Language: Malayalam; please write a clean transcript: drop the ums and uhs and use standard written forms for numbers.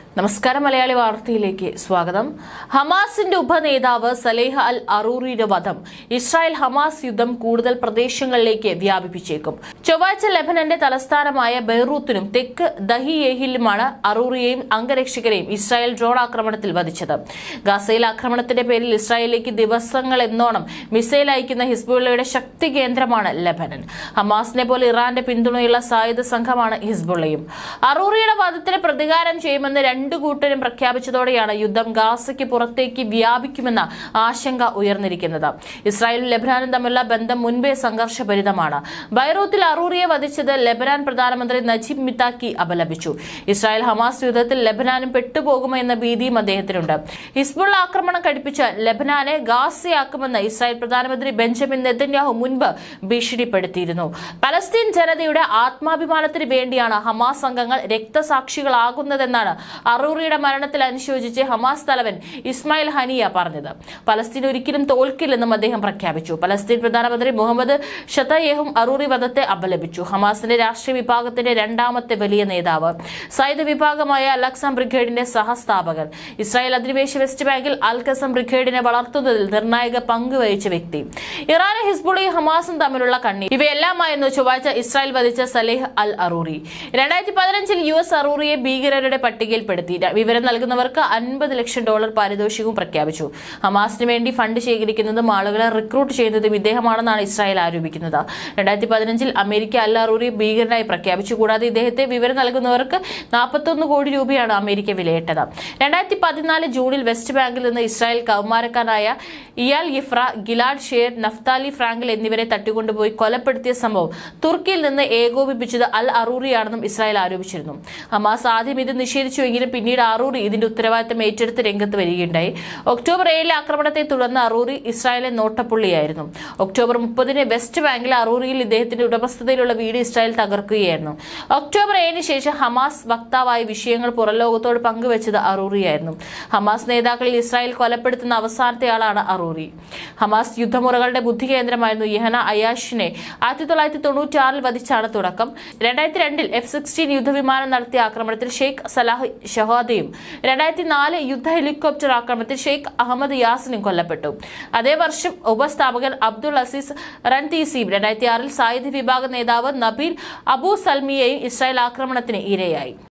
നമസ്കാരം മലയാളി വാർത്തയിലേക്ക് സ്വാഗതം. ഹമാസിന്റെ ഉപനേതാവ് സലേഹ് അൽ അറൂറിയുടെ വധം ഇസ്രായേൽ ഹമാസ് യുദ്ധം കൂടുതൽ പ്രദേശങ്ങളിലേക്ക് വ്യാപിപ്പിച്ചേക്കും. ചൊവ്വാഴ്ച ലെബനന്റെ തലസ്ഥാനമായ ബെയ്റൂത്തിനും തെക്ക് ദഹിയേഹിലുമാണ് അറൂറിയെയും അംഗരക്ഷകരെയും ഇസ്രായേൽ ഡ്രോൺ ആക്രമണത്തിൽ വധിച്ചത്. ഗാസയിൽ ആക്രമണത്തിന്റെ പേരിൽ ഇസ്രായേലിലേക്ക് ദിവസങ്ങളെന്നോണം മിസൈൽ അയക്കുന്ന ഹിസ്ബുള്ളയുടെ ശക്തി കേന്ദ്രമാണ് ലെബനൻ. ഹമാസിനെ പോലെ ഇറാന്റെ പിന്തുണയുള്ള സായുധ സംഘമാണ് ഹിസ്ബുള്ളയും. അറൂറിയുടെ വധത്തിന് പ്രതികാരം ചെയ്യുമെന്ന് രണ്ടു കൂട്ടരും പ്രഖ്യാപിച്ചതോടെയാണ് യുദ്ധം ഗാസയ്ക്ക് പുറത്തേക്ക് വ്യാപിക്കുമെന്ന ആശങ്ക ഉയർന്നിരിക്കുന്നത്. ഇസ്രായേലും ലെബനാനും തമ്മിലുള്ള ബന്ധം മുൻപേ സംഘർഷഭരിതമാണ്. ബൈറൂത്തിൽ അറൂറിയെ വധിച്ചത് ലെബനാൻ പ്രധാനമന്ത്രി നജീബ് മിത്താക്കി അപലപിച്ചു. ഇസ്രായേൽ ഹമാസ് യുദ്ധത്തിൽ ലെബനാനും പെട്ടുപോകുമോ എന്ന ഭീതിയും അദ്ദേഹത്തിനുണ്ട്. ഹിസ്ബുള്ള ആക്രമണം കടുപ്പിച്ച് ലെബനാനെ ഗാസയാക്കുമെന്ന് ഇസ്രായേൽ പ്രധാനമന്ത്രി ബെഞ്ചമിൻ നെതന്യാഹു മുൻപ് ഭീഷണിപ്പെടുത്തിയിരുന്നു. പലസ്തീൻ ജനതയുടെ ആത്മാഭിമാനത്തിന് വേണ്ടിയാണ് ഹമാസ് അംഗങ്ങൾ രക്തസാക്ഷികളാകുന്നതെന്നാണ് അറൂറിയുടെ മരണത്തിൽ അനുശോചിച്ച് ഹമാസ് തലവൻ ഇസ്മായിൽ ഹനിയ പറഞ്ഞത്. പലസ്തീൻ ഒരിക്കലും തോൽക്കില്ലെന്നും അദ്ദേഹം പ്രഖ്യാപിച്ചു. പലസ്തീൻ പ്രധാനമന്ത്രി മുഹമ്മദ് ഷതയേഹും അറൂറി വധത്തെ അപലപിച്ചു. ഹമാസിന്റെ രാഷ്ട്രീയ വിഭാഗത്തിന്റെ രണ്ടാമത്തെ വലിയ നേതാവ്, സായുധ വിഭാഗമായ അൽ ഖസം ബ്രിഗേഡിന്റെ സഹസ്ഥാപകൻ, ഇസ്രായേൽ അധിനിവേശ വെസ്റ്റ് ബാങ്കിൽ അൽ ഖസം ബ്രിഗേഡിനെ വളർത്തുന്നതിൽ നിർണായക പങ്ക് വഹിച്ച വ്യക്തി, ഇറാനും ഹിസ്ബുള്ളയും ഹമാസും തമ്മിലുള്ള കണ്ണീർ, ഇവയെല്ലാമായിരുന്നു ചൊവ്വാഴ്ച ഇസ്രായേൽ വധിച്ച സലേഹ് അൽ അറൂറി. 2015 US അറൂറിയെ ഭീകരരുടെ പട്ടികയിൽപ്പെടുത്തി. വിവരം നൽകുന്നവർക്ക് $50 ലക്ഷം പാരിതോഷികവും പ്രഖ്യാപിച്ചു. ഹമാസിന് വേണ്ടി ഫണ്ട് ശേഖരിക്കുന്നതും ആളുകളെ റിക്രൂട്ട് ചെയ്യുന്നതും ഇദ്ദേഹമാണെന്നാണ് ഇസ്രായേൽ ആരോപിക്കുന്നത്. 2015 അമേരിക്ക അൽ അറൂറിയെ ഭീകരനായി പ്രഖ്യാപിച്ചു. കൂടാതെ ഇദ്ദേഹത്തെ വിവരം നൽകുന്നവർക്ക് 41 കോടി രൂപയാണ് അമേരിക്ക വിലയിട്ടത്. 2014 ജൂണിൽ വെസ്റ്റ് ബാങ്കിൽ നിന്ന് ഇസ്രായേൽ കൗമാരക്കാരനായ Eyal Yifrach, Gilad Shaer, Naftali Fraenkel എന്നിവരെ തട്ടിക്കൊണ്ടുപോയി കൊലപ്പെടുത്തിയ സംഭവം തുർക്കിയിൽ നിന്ന് ഏകോപിപ്പിച്ചത് അൽ അറൂറിയാണെന്നും ഇസ്രായേൽ ആരോപിച്ചിരുന്നു. ഹമാസ് ആദ്യം ഇത് നിഷേധിച്ചുവെങ്കിലും പിന്നീട് അറൂറി ഇതിന്റെ ഉത്തരവാദിത്തം ഏറ്റെടുത്ത് രംഗത്ത് വരികയുണ്ടായി. ഒക്ടോബർ 7 ആക്രമണത്തെ തുടർന്ന് അറൂറി ഇസ്രായേലിലെ നോട്ടപ്പുള്ളിയായിരുന്നു. ഒക്ടോബർ 30 വെസ്റ്റ് ബാങ്കിൽ അറൂറിയിൽ ഇദ്ദേഹത്തിന്റെ ഉടമസ്ഥതയിലുള്ള വീട് ഇസ്രായേൽ തകർക്കുകയായിരുന്നു. ഒക്ടോബർ 7 ശേഷം ഹമാസ് വക്താവായ വിഷയങ്ങൾ പുറംലോകത്തോട് പങ്കുവച്ചത് അറൂറിയായിരുന്നു. ഹമാസ് നേതാക്കളിൽ ഇസ്രായേൽ കൊലപ്പെടുത്തുന്ന അവസാനത്തെ ആളാണ് അറൂറി. ഹമാസ് യുദ്ധമുറകളുടെ ബുദ്ധി കേന്ദ്രമായിരുന്നു യഹന അയാഷിനെ 1996 വധിച്ചാണ് തുടക്കം. 2002 F-16 യുദ്ധവിമാനം നടത്തിയ ആക്രമണത്തിൽ ഷെയ്ഖ് സലാഹ് ഷഹാദയും 2004 യുദ്ധ ഹെലികോപ്റ്റർ ആക്രമണത്തിൽ ഷെയ്ഖ് അഹമ്മദ് യാസിനും കൊല്ലപ്പെട്ടു. അതേ വർഷം ഉപസ്ഥാപകൻ അബ്ദുൾ അസീസ് റൻതീസിയും 2006 സായുധ വിഭാഗ നേതാവ് നബീൽ അബു സൽമിയയും ഇസ്രായേൽ ആക്രമണത്തിന് ഇരയായി.